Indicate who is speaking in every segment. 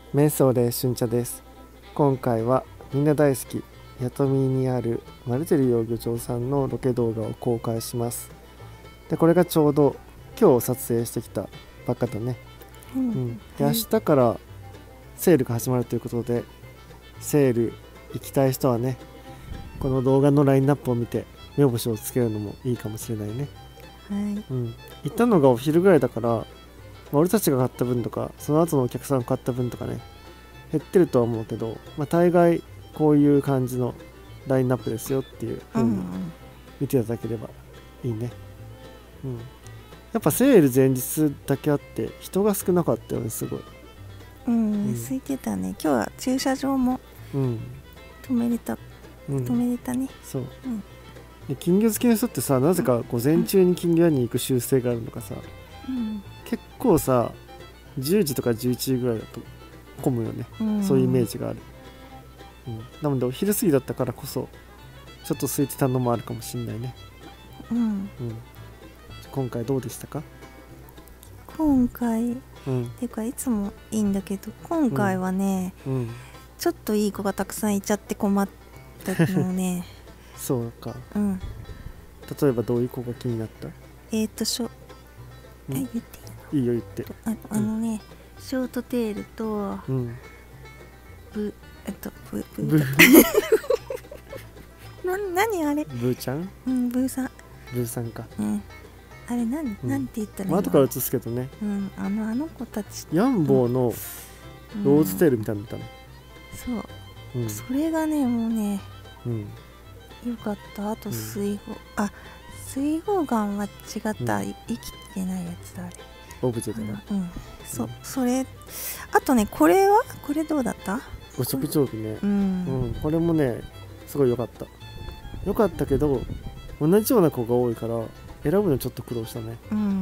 Speaker 1: 瞑想で春茶です。今回はみんな大好き弥富にあるマルテル養魚場さんのロケ動画を公開します。でこれがちょうど今日撮影してきたばっかだね。で明日からセールが始まるということで、セール行きたい人はね、この動画のラインナップを見て目星をつけるのもいいかもしれないね。行ったのがお昼ぐらいだから、俺たちが買った分とかその後のお客さんが買った分とかね、減ってるとは思うけど、大概こういう感じのラインナップですよっていう風に見ていただければいいね。やっぱセール前日だけあって人が少なかったよね、すごい。
Speaker 2: 空いてたね。今日は駐車場も止めれたね。
Speaker 1: そう、で金魚好きの人ってさ、なぜか午前中に金魚屋に行く習性があるのかさ、結構さ10時とか11時ぐらいだと混むよね、そういうイメージがある。なのでお昼過ぎだったからこそちょっと空いてたのもあるかもしんないね。今回どうでしたか？
Speaker 2: 今回、っていうかいつもいいんだけど、今回はね、ちょっといい子がたくさんいちゃって困ったのね。
Speaker 1: そうか。例えばどういう子が気になった？
Speaker 2: 言っていいの？
Speaker 1: いいよ、言って。
Speaker 2: ショートテールとブ何あれ？
Speaker 1: ブーちゃん？
Speaker 2: ブーさん。
Speaker 1: ブーさんか。
Speaker 2: あれなんて言ったらいいの？
Speaker 1: 後から映すけどね。
Speaker 2: あの子たち。
Speaker 1: ヤンボーのローズテールみたいなの見たの。
Speaker 2: そう。それがね、もうね、よかった。あと水泡眼は違った。生きてないやつだ、あれ。
Speaker 1: オブジェだな。
Speaker 2: それ。あとね、これどうだった？
Speaker 1: お食定規ね。これもね、すごい良かった。良かったけど、同じような子が多いから選ぶのちょっと苦労したね。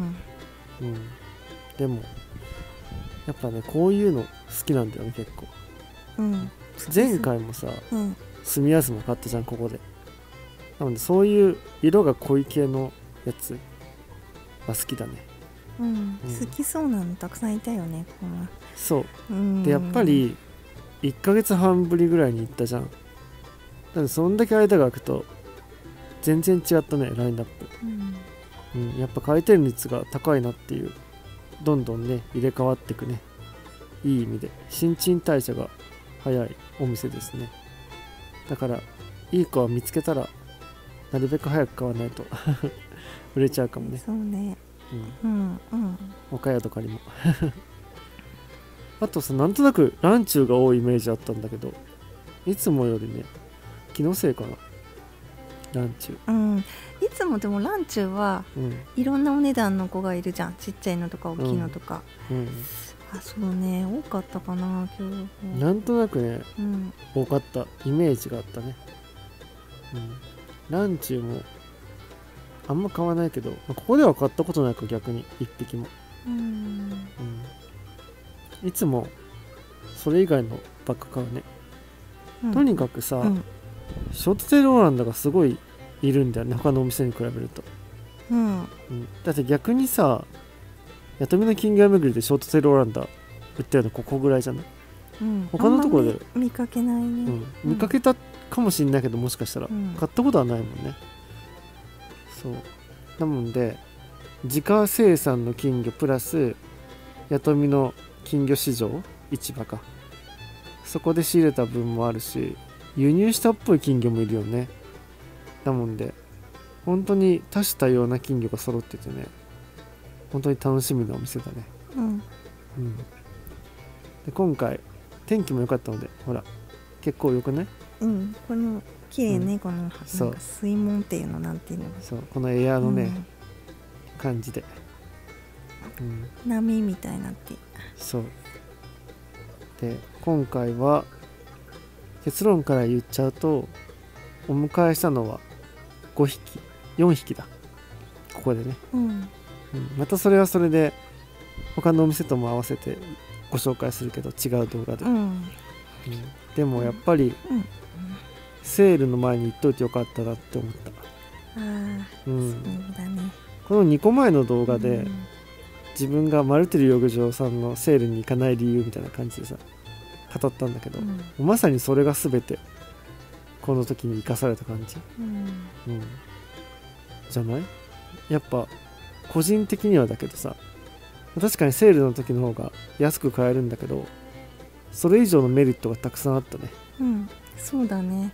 Speaker 1: でもやっぱね、こういうの好きなんだよね、結構。前回もさ、スミヤスも買ったじゃん、ここで。なのでそういう色が濃い系のやつは好きだね。
Speaker 2: 好きそうなのたくさんいたよね。
Speaker 1: そうで、やっぱり1ヶ月半ぶりぐらいに行ったじゃん。なのでそんだけ間が空くと全然違ったね、ラインナップ。やっぱ回転率が高いなっていう、どんどんね入れ替わっていくね。いい意味で新陳代謝が早いお店ですね。だからいい子は見つけたらなるべく早く買わないと売れちゃうかもね。
Speaker 2: そうね。
Speaker 1: 岡宿かにもあとさ、なんとなくランチューが多いイメージあったんだけど、いつもよりね、気のせいかな、ランチュー。
Speaker 2: いつもでもランチューはいろんなお値段の子がいるじゃん。ちっちゃいのとか大きいのとか。そうね、多かったかな今日。
Speaker 1: なんとなくね、多かったイメージがあったね。ランチューもあんま買わないけど、ここでは買ったことないか、逆に一匹も。いつもそれ以外のばっか買うね。とにかくさ、ショートテールオランダがすごいいるんだよね、他のお店に比べると。だって逆にさ、弥富の金魚屋巡りでショートテールオランダ売ってるのここぐらいじゃない？他のところで
Speaker 2: 見かけないね。
Speaker 1: 見かけたかもしれないけど、もしかしたら買ったことはないもんね。そうなので、自家生産の金魚プラス弥富の金魚市場、市場か、そこで仕入れた分もあるし、輸入したっぽい金魚もいるよね。なので本当に多種多様な金魚が揃っててね、本当に楽しみなお店だね。で今回天気も良かったので、ほら結構良くない？
Speaker 2: この綺麗ね、このなんか水門っていうの、なんていうの、
Speaker 1: そうこのエアのね、感じで、
Speaker 2: 波みたいになって。
Speaker 1: そうで、今回は結論から言っちゃうと、お迎えしたのは4匹だ、ここでね。またそれはそれで他のお店とも合わせてご紹介するけど、違う動画で。でもやっぱりセールの前に言っといてよかったなって思った。
Speaker 2: そうだね。
Speaker 1: この2個前の動画で、自分がマルテル養魚場さんのセールに行かない理由みたいな感じでさ語ったんだけど、まさにそれが全てこの時に生かされた感じ、じゃない？やっぱ個人的にはだけどさ、確かにセールの時の方が安く買えるんだけど、それ以上のメリットがたくさんあったね。
Speaker 2: そうだね。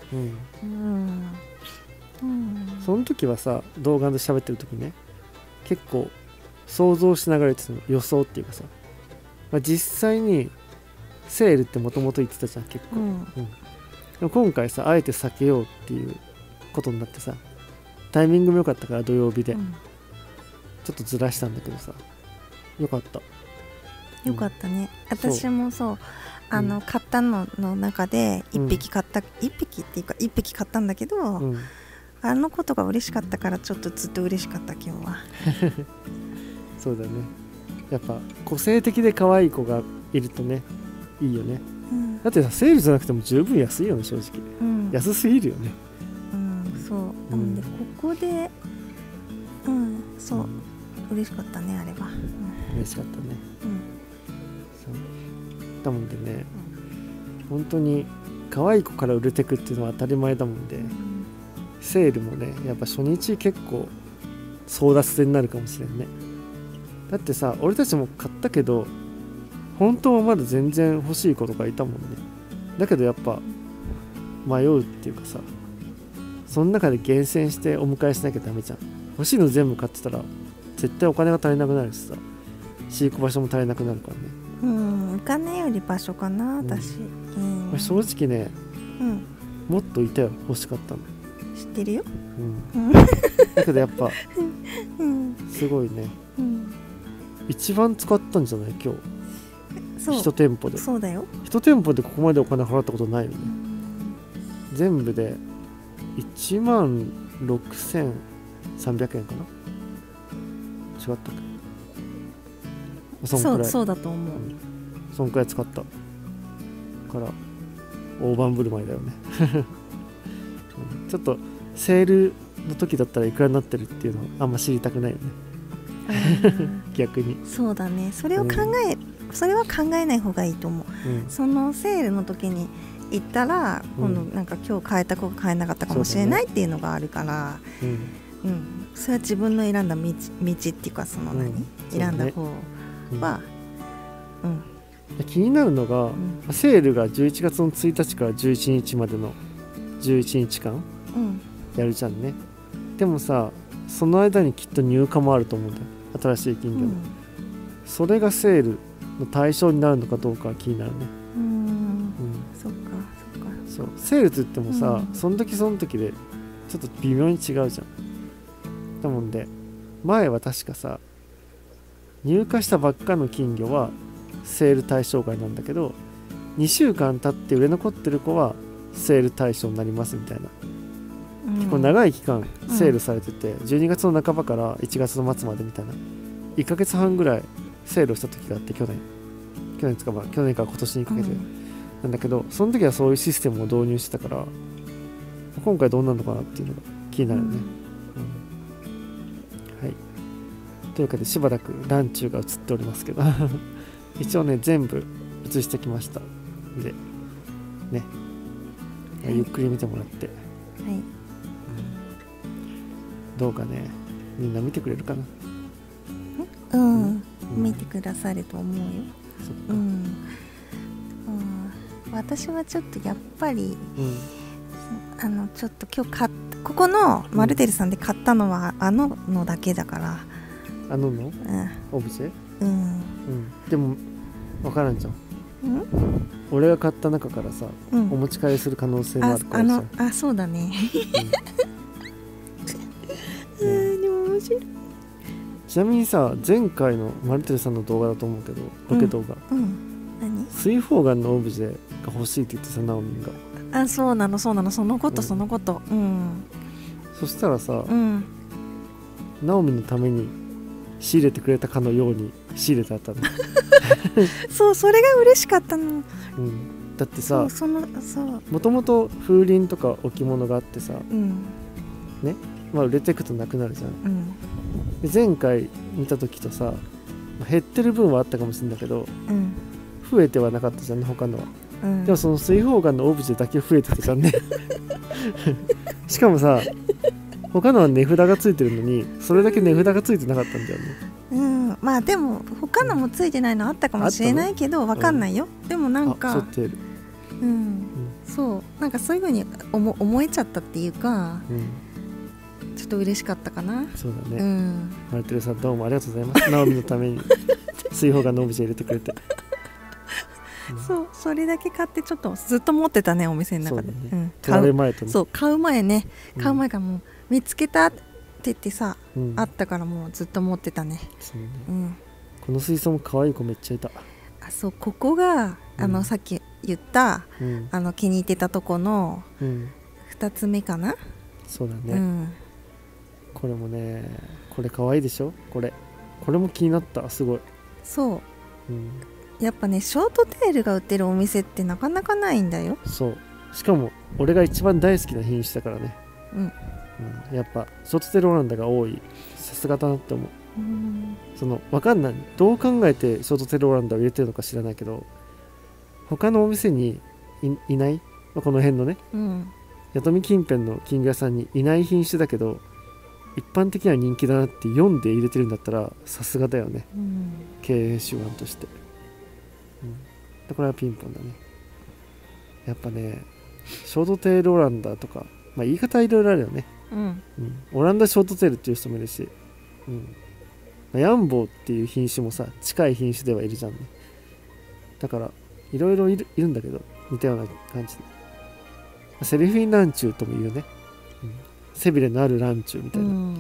Speaker 1: その時はさ、動画で喋ってる時ね、結構想像しながら言ってたの、予想っていうかさ、実際にセールってもともと言ってたじゃん結構、でも今回さ、あえて避けようっていうことになってさ、タイミングも良かったから土曜日で、ちょっとずらしたんだけどさ、よかった。
Speaker 2: よかったね。私もそう買ったのの中で1匹買った、1匹っていうか1匹買ったんだけど、あのことが嬉しかったからちょっとずっと嬉しかった今日は。
Speaker 1: そうだね。やっぱ個性的で可愛い子がいるとね、いいよね。だってさ、セールじゃなくても十分安いよね正直。安すぎるよね。
Speaker 2: そうなんでここでそう嬉しかったねあれは。
Speaker 1: 嬉しかったね。そうだもんでね、本当に可愛い子から売れてくっていうのは当たり前だもんで、セールもね、やっぱ初日結構争奪戦になるかもしれんね。だってさ、俺たちも買ったけど本当はまだ全然欲しい子とかいたもんね。だけどやっぱ迷うっていうかさ、その中で厳選してお迎えしなきゃダメじゃん。欲しいの全部買ってたら絶対お金が足りなくなるしさ、飼育場所も足りなくなるからね。
Speaker 2: お金より場所かな私。
Speaker 1: 正直ね、もっといたよ、欲しかったの。
Speaker 2: 知ってるよ。
Speaker 1: だけどやっぱすごいね、一番使ったんじゃない今日。1店舗で。
Speaker 2: そうだよ。
Speaker 1: 1店舗でここまでお金払ったことないよね。全部で1万6300円かな。違ったっけ？
Speaker 2: そうだと思う。
Speaker 1: そんくらい使ったから大盤振る舞いだよね。ちょっとセールの時だったらいくらになってるっていうのあんま知りたくないよね。逆に。
Speaker 2: そうだね。それは考えない方がいいと思う。そのセールの時に行ったら今度なんか今日買えた子が買えなかったかもしれないっていうのがあるから、それは自分の選んだ道っていうか、その選んだ方は、
Speaker 1: 気になるのが、セールが11月の1日から11日までの11日間やるじゃんね。でもさ、その間にきっと入荷もあると思うんだよ、新しい金魚の。それがセールの対象になるのかどうかは気になるね。
Speaker 2: そっか。
Speaker 1: そう、セールといってもさ、その時その時でちょっと微妙に違うじゃん。だもんで、前は確かさ、入荷したばっかの金魚はセール対象外なんだけど、2週間経って売れ残ってる子はセール対象になりますみたいな、結構長い期間セールされてて、12月の半ばから1月の末までみたいな1ヶ月半ぐらいセールをした時があって、去年から今年にかけてなんだけど、その時はそういうシステムを導入してたから、今回どうなるのかなっていうのが気になるね。はい、というかでしばらくランチューが映っておりますけど一応ね全部映してきましたでね、ゆっくり見てもらって、どうかね、みんな見てくれるかな。
Speaker 2: 見てくださると思うよ。私はちょっとやっぱり、ちょっと今日ここのマルテルさんで買ったのはのだけだから。オブジェ？でも分からんじゃん。俺が買った中からさ、お持ち帰りする可能性もあるからさ。 そうだね。でも面白い。
Speaker 1: ちなみにさ、前回のマルテルさんの動画だと思うけど、ロケ動画、水泡眼のオブジェが欲しいって言ってさ、ナオミンが。
Speaker 2: そうなのそのこと。そ
Speaker 1: したらさ、ナオミンのために仕入れてくれたかのように仕入れてあったの。
Speaker 2: それが嬉しかったの。
Speaker 1: だってさ、もともと風鈴とか置物があってさ、ね、売れていくとなくなるじゃん。で前回見た時とさ、減ってる分はあったかもしれないけど、増えてはなかったじゃんね、他のは。
Speaker 2: うん、
Speaker 1: でもその水泡眼のオブジェだけ増えてたじゃんねしかもさ他のは値札がついてるのにそれだけ値札がついてなかったんだよね。
Speaker 2: うん、まあでも他のもついてないのあったかもしれないけど分かんないよ、でもなんかうん、そうなんかそういう風に思えちゃったっていうか、ちょっと嬉しかったかな。
Speaker 1: そうだね、マルテルさんどうもありがとうございますナオミのために水泡眼のオブジェ入れてくれて
Speaker 2: そうそれだけ買ってちょっとずっと持ってたねお店の中で。
Speaker 1: 買う前とね。
Speaker 2: そう買う前からもう見つけたって言ってさ、あったからもうずっと持ってたね。
Speaker 1: そうね、この水槽も可愛い子めっちゃいた。
Speaker 2: あ、そうここがさっき言った、気に入ってたとこの2つ目かな。
Speaker 1: そうだね、これもねこれ可愛いでしょ。これも気になった。すごい。
Speaker 2: そう、やっぱねショートテールが売ってるお店ってなかなかないんだよ。
Speaker 1: そうしかも俺が一番大好きな品種だからね。やっぱショートテールオランダが多い。さすがだなって思う。その分かんない、どう考えてショートテールオランダを入れてるのか知らないけど他のお店に いない、この辺のね、弥富近辺の金魚屋さんにいない品種だけど一般的には人気だなって読んで入れてるんだったらさすがだよね、経営手腕として、これはピンポンだね。やっぱねショートテールオランダとか、言い方いろいろあるよね、オランダショートテールっていう人もいるし、ヤンボーっていう品種もさ近い品種ではいるじゃんね。だからいろいろいるんだけど似たような感じで、セルフィンランチューとも言うね、背びれのあるランチューみたいな、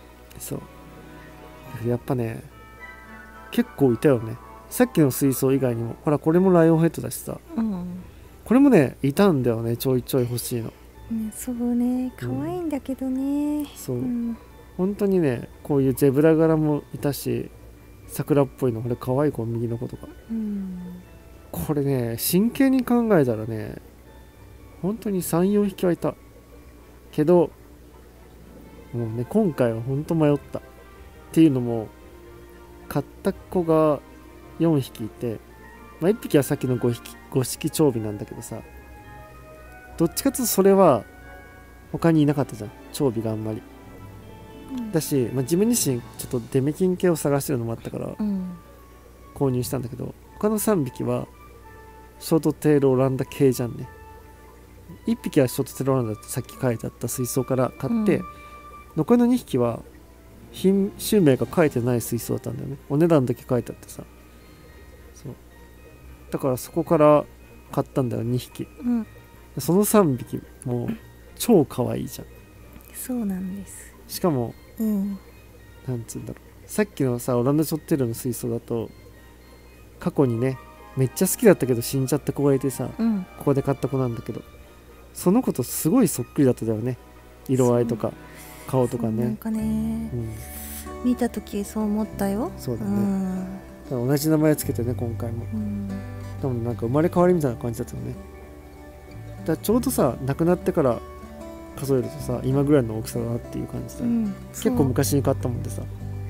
Speaker 1: そうやっぱね結構いたよね。さっきの水槽以外にもほらこれもライオンヘッドだしさ、これもねいたんだよね、ちょいちょい欲しいの、
Speaker 2: そうね可愛いんだけどね、
Speaker 1: そう、本当にねこういうゼブラ柄もいたし桜っぽいの、これ可愛い子右の子とか、これね真剣に考えたらね本当に 3,4 匹はいたけどもうね今回は本当迷ったっていうのも買った子が4匹いて、1匹はさっきの五色蝶尾なんだけどさ、どっちかというとそれは他にいなかったじゃん、蝶尾があんまり、だし、自分自身ちょっとデメキン系を探してるのもあったから購入したんだけど、他の3匹はショートテールオランダ系じゃんね。1匹はショートテールオランダってさっき書いてあった水槽から買って、残りの2匹は品種名が書いてない水槽だったんだよね。お値段だけ書いてあってさ、そうだからそこから買ったんだよ2匹、その3匹も超可愛いじゃん。
Speaker 2: そうなんです。
Speaker 1: しかも、なんつうんだろう、さっきのさオランダショットテールの水槽だと過去にねめっちゃ好きだったけど死んじゃった子がいてさ、ここで買った子なんだけどその子とすごいそっくりだったよね、色合いとか顔とかね。
Speaker 2: なんかね、見た時そう思ったよ。
Speaker 1: そうだね、同じ名前つけてね今回も、でもなんか生まれ変わりみたいな感じだったよね。だからちょうどさ亡くなってから数えるとさ今ぐらいの大きさだなっていう感じで、結構昔に買ったもんでさ、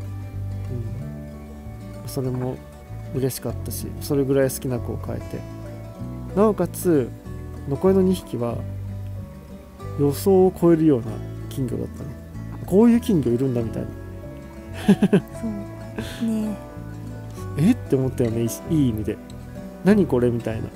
Speaker 1: それも嬉しかったし、それぐらい好きな子を飼えて、なおかつ残りの2匹は予想を超えるような金魚だったね。こういう金魚いるんだみたいな
Speaker 2: そうね
Speaker 1: って思ったよね、いい意味で。何これみたいな。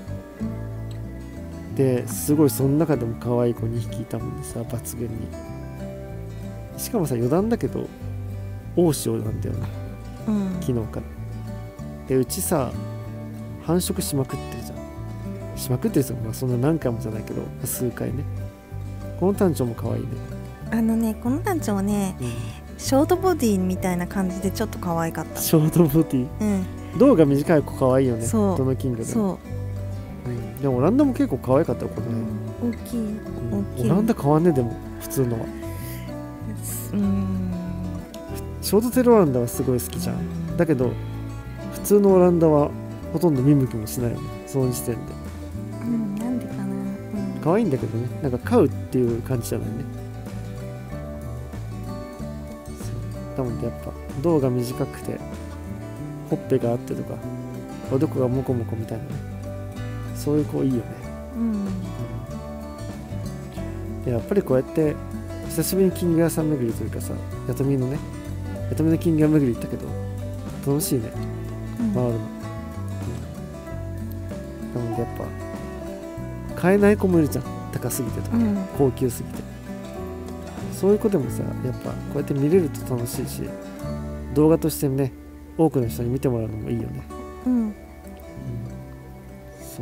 Speaker 1: ですごいその中でも可愛い子2匹いたもんでさ、抜群に。しかもさ余談だけど大潮なんだよね、昨日から。でうちさ繁殖しまくってるじゃん。しまくってるんですよ、そんな何回もじゃないけど数回ね。このタンチョウも可愛いね。
Speaker 2: このタンチョウはね、ショートボディみたいな感じでちょっと可愛かった。
Speaker 1: ショートボディ、胴が短い子可愛いよね、どの金魚でも。でもオランダも結構可愛かったよこれ、
Speaker 2: 大きい、
Speaker 1: オランダ変わんねえ。でも普通のはショートテールオランダはすごい好きじゃん。だけど普通のオランダはほとんど見向きもしないよね、その時点で。
Speaker 2: なんでかな、
Speaker 1: 可愛いんだけどね、なんか飼うっていう感じじゃないね。だもんでやっぱ胴が短くてほっぺがあってとかおでこがモコモコみたいなね、 そういう子いいよね。でやっぱりこうやって久しぶりに金魚屋さん巡りというかさ、やとみの金魚屋巡り行ったけど楽しいね、回るの。なのでやっぱ買えない子もいるじゃん、高すぎてとか、高級すぎて。そういう子でもさ、やっぱこうやって見れると楽しいし、動画としてね、多くの人に見てもらうのもいいよね。そう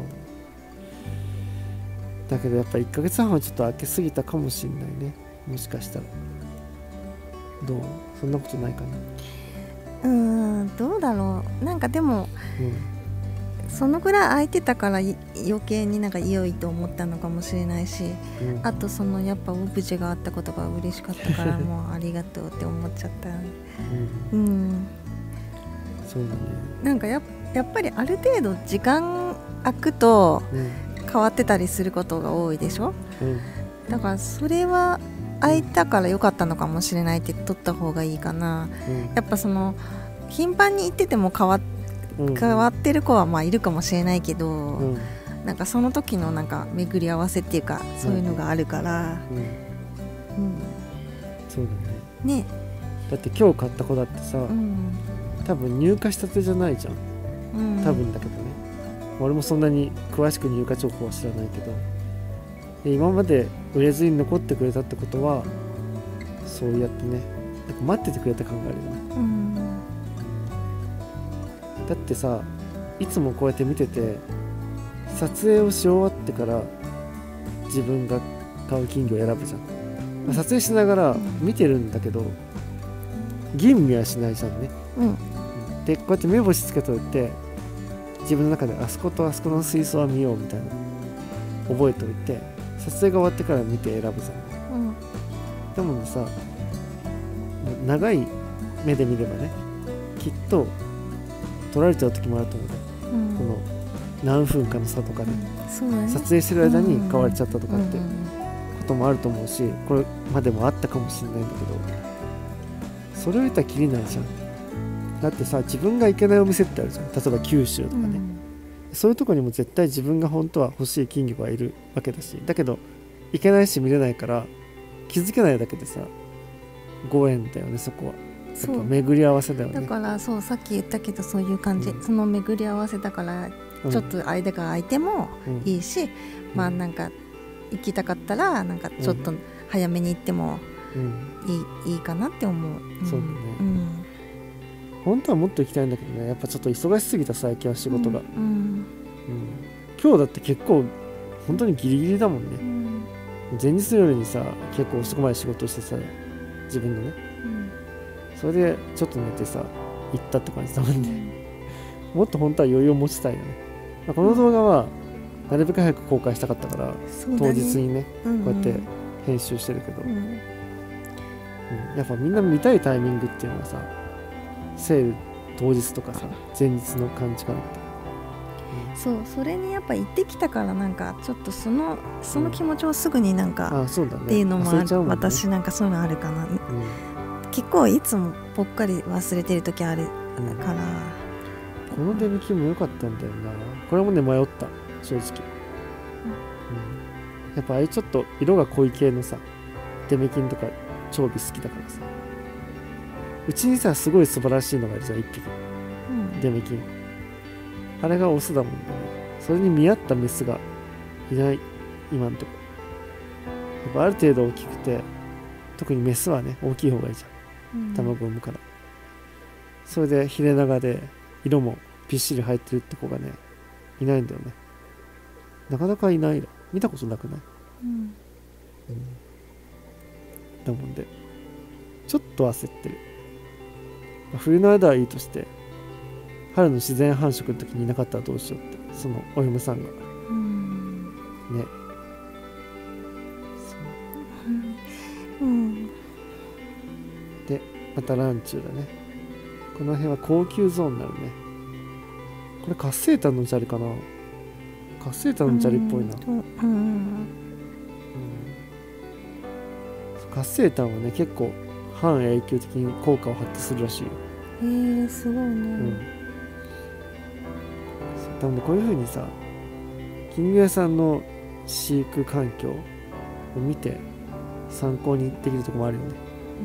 Speaker 1: だけどやっぱ1ヶ月半はちょっと空けすぎたかもしれないね、もしかしたら。どう？そんなことないかな。
Speaker 2: どうだろう。なんかでも、そのぐらい空いてたから余計になんか良いと思ったのかもしれないし、あとそのやっぱオブジェがあったことが嬉しかったからもうありがとうって思っちゃった。
Speaker 1: そうだね。
Speaker 2: なんかやっぱりある程度時間空くと変わってたりすることが多いでしょ。だからそれは空いたから良かったのかもしれないって取った方がいいかな。やっぱその頻繁に行ってても変わってる子はまあいるかもしれないけど、なんかその時のなんか巡り合わせっていうかそういうのがあるから、
Speaker 1: そうだね。だって今日買った子だってさ、多分入荷したてじゃないじゃん、多分だけどね。俺もそんなに詳しく入荷情報は知らないけど、で今まで売れずに残ってくれたってことは、そうやってね、なんか待っててくれた感があるよね。だってさ、いつもこうやって見てて、撮影をし終わってから自分が買う金魚を選ぶじゃん。撮影しながら見てるんだけど吟味はしないじゃんね。でこうやって目星つけといて、自分の中であそことあそこの水槽は見ようみたいな覚えておいて、撮影が終わってから見て選ぶじゃん。でもさ、長い目で見ればね、きっと取られちゃう時もあると思う、この何分かの差とかで、撮影してる間に買われちゃったとかってこともあると思うし、これまでもあったかもしれないんだけど、それを言ったらきりないじゃん。だってさ、自分が行けないお店ってあるじゃん。例えば九州とかね、そういうとこにも絶対自分が本当は欲しい金魚がいるわけだし、だけど行けないし見れないから気づけないだけでさ、ご縁だよね、そこは。やっぱ巡り合わせだよね。
Speaker 2: だからそう、さっき言ったけどそういう感じ、その巡り合わせだからちょっと間が空いてもいいし、まあなんか行きたかったらなんかちょっと早めに行ってもいいかなって思う。
Speaker 1: そうだね。本当はもっと行きたいんだけどね、やっぱちょっと忙しすぎた最近は仕事が。今日だって結構本当にギリギリだもんね。前日の夜にさ、結構遅くまで仕事してさ、自分のね、それでちょっと寝てさ行ったって感じだもんね。もっと本当は余裕を持ちたいよね。この動画はなるべく早く公開したかったから、当日にね、こうやって編集してるけど、やっぱみんな見たいタイミングっていうのはさ、セール当日とかさ、前日の感じかなって。
Speaker 2: それにやっぱ行ってきたから、なんかちょっとその気持ちをすぐになんかっていうのもある。私なんかそういうのあるかな。結構いつもぽっかり忘れてる時あるから。
Speaker 1: このデメキンも良かったんだよな。これもね、迷った、正直。やっぱああいうちょっと色が濃い系のさ、デメキンとか超尾好きだからさ、うちにさ、すごい素晴らしいのがいるじゃん、1匹、デメキン。あれがオスだもんね。それに見合ったメスがいない、今んとこ。やっぱある程度大きくて、特にメスはね、大きい方がいいじゃん、卵を産むから。それでヒレ長で色もびっしり入ってるって子がね、いないんだよね。なかなかいないの。見たことなくない？だもんでちょっと焦ってる。冬の間はいいとして、春の自然繁殖の時にいなかったらどうしようって、そのお嫁さんがね。でまたランチューだね。この辺は高級ゾーンになるね。これカッセータンの砂利かな。カッセータンの砂利っぽいな。カッセータンはね、結構半永久的に効果を発揮するらしいよ。
Speaker 2: すごいね。
Speaker 1: なのでこういう風にさ、 金魚屋さんの飼育環境を見て参考にできるところもあるよね。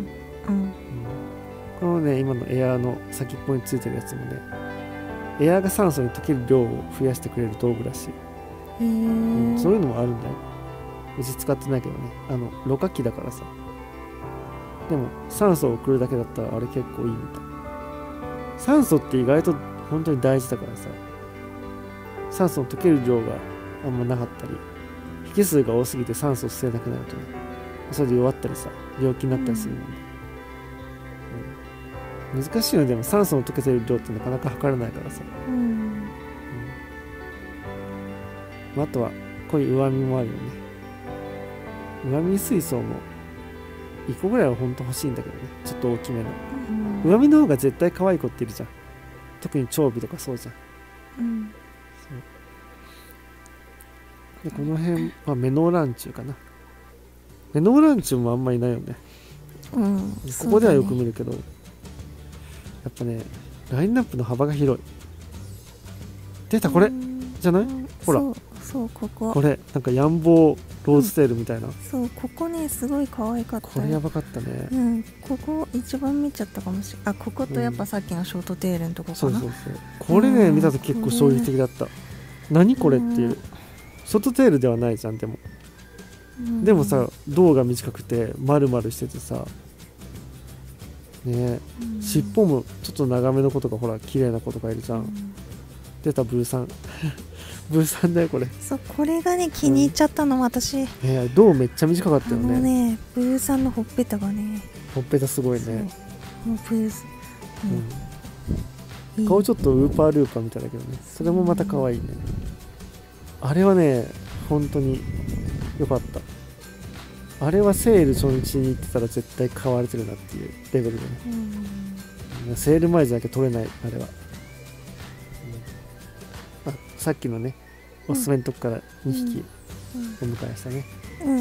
Speaker 1: このね今のエアーの先っぽについてるやつもね、エアーが酸素に溶ける量を増やしてくれる道具らしい。そういうのもあるんだよ。うち使ってないけどね、ろ過器だからさ。でも酸素を送るだけだったらあれ結構いいみたい。酸素って意外と本当に大事だからさ、酸素の溶ける量があんまなかったり、引数が多すぎて酸素を吸えなくなるとね、それで弱ったりさ、病気になったりするので、難しいのでも酸素の溶けてる量ってなかなか測れないからさ、あとはこういう上身もあるよね。上身水槽も1個ぐらいは本当欲しいんだけどね、ちょっと大きめの。上身の方が絶対可愛い子っているじゃん。特に蝶尾とかそうじゃん。でこの辺はメノウランチュウかな。メノウランチュウもあんまりいないよね。ここではよく見るけど、やっぱねラインナップの幅が広い。出たこれじゃない？ほら
Speaker 2: そうこ
Speaker 1: れなんかヤンボーローズテールみたいな、
Speaker 2: そうここねすごい可愛かった。
Speaker 1: これやばかったね。
Speaker 2: ここ一番見ちゃったかもしれない。こことやっぱさっきのショートテールのとこかな。
Speaker 1: そうこれね見たと結構衝撃的だった。何これっていう。ショートテールではないじゃん。でもさ胴が短くて丸々しててさね、尻尾もちょっと長めの子とかほら綺麗な子とかいるじゃん。出たブーさんブーさんだよこれ。
Speaker 2: そうこれがね気に入っちゃったの、私。
Speaker 1: 胴めっちゃ短かったよね。
Speaker 2: ブーさんのほっぺたがね、
Speaker 1: ほっぺたすごいね。
Speaker 2: もうブース、
Speaker 1: 顔ちょっとウーパールーパーみたいだけどね、それもまた可愛いね。あれはね本当に良かった。あれはセール初日に行ってたら絶対買われてるなっていうレベルでね、セール前じゃなきゃ取れないあれは。さっきのねおすすめのとこから2匹お迎えしたね。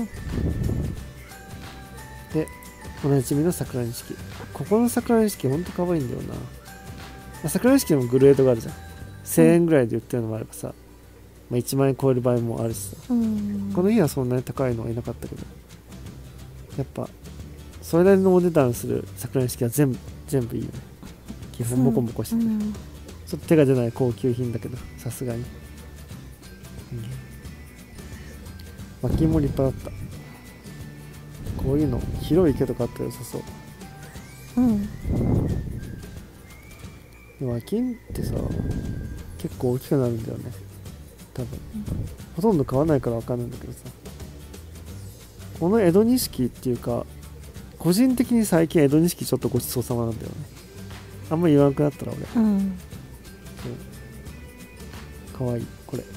Speaker 1: でおなじみの桜錦。ここの桜錦ほんと可愛いんだよな。桜錦でもグレードがあるじゃん。1000円ぐらいで売ってるのもあればさ、1万円超える場合もあるしさ、この日はそんなに高いのはいなかったけど、やっぱそれなりのお値段する桜錦は全部いいよね。基本モコモコしてて、ちょっと手が出ない高級品だけどさすがに、脇金も立派だった。こういうの広い毛とかあったら良さそう。脇金ってさ結構大きくなるんだよね多分、ほとんど買わないから分かんないんだけどさ、この江戸錦っていうか個人的に最近江戸錦ちょっとごちそうさまなんだよね。あんまり言わなくなったら俺、かわいいこれ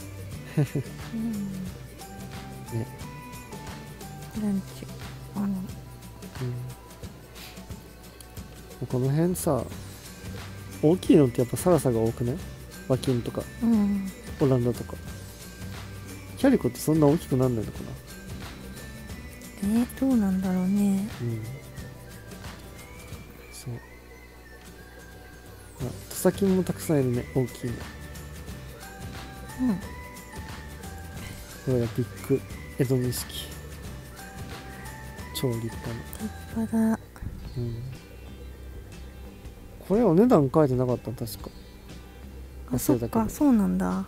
Speaker 1: ね、
Speaker 2: ランチ
Speaker 1: この辺さ大きいのってやっぱサラサが多くない？ワキンとか、オランダとか。キャリコってそんな大きくなんないのかな。
Speaker 2: どうなんだろうね。
Speaker 1: そう。トサキンもたくさんいるね、大きいの。これはビッグ江戸錦。超立派な。
Speaker 2: 立派だ。
Speaker 1: これお値段書いてなかったの確か。
Speaker 2: そっか、そうなんだ。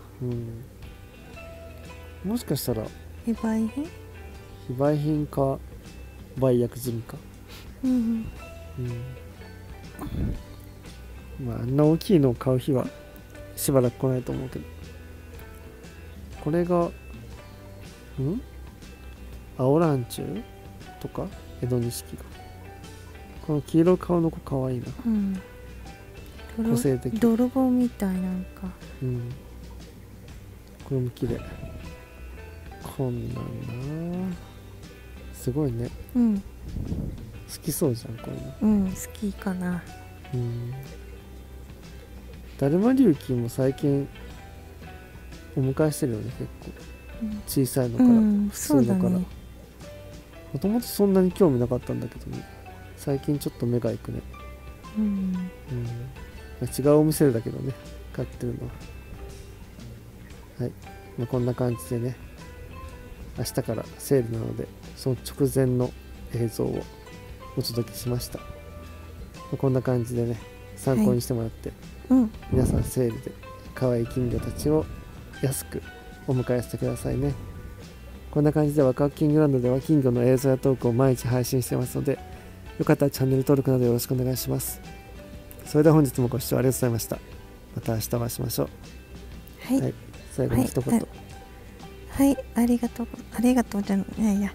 Speaker 1: もしかしたら
Speaker 2: 非売品？
Speaker 1: 非売品か売約済みか。まああんな大きいのを買う日はしばらく来ないと思うけど、これが青ランチュウとか江戸錦が、この黄色い顔の子かわいいな。個性的。
Speaker 2: 泥棒みたいなんか。
Speaker 1: これも綺麗。こんなんなすごいね。好きそうじゃんこういうの。
Speaker 2: 好きかな。
Speaker 1: だるま龍金も最近お迎えしてるよね結構。小さいのから普通のから。もともとそんなに興味なかったんだけどね、最近ちょっと目がいくね。違うお店だけどね買ってるのは。はい、 こんな感じでね、明日からセールなのでその直前の映像をお届けしました。こんな感じでね、参考にしてもらって、皆さんセールで可愛い金魚たちを安くお迎えしてくださいね。こんな感じでワクワク金魚ランドでは金魚の映像やトークを毎日配信してますので、よかったらチャンネル登録などよろしくお願いします。それでは本日もご視聴ありがとうございました。また明日お会いしましょう。はい、最後に一言。
Speaker 2: はい、ありがとうじゃないや、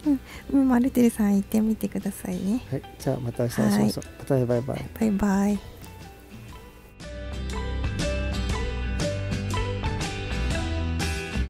Speaker 2: マルテルさん行ってみてくださいね。
Speaker 1: はい、じゃあまた明日お会いしましょう。またバイバイ。
Speaker 2: バイバイ。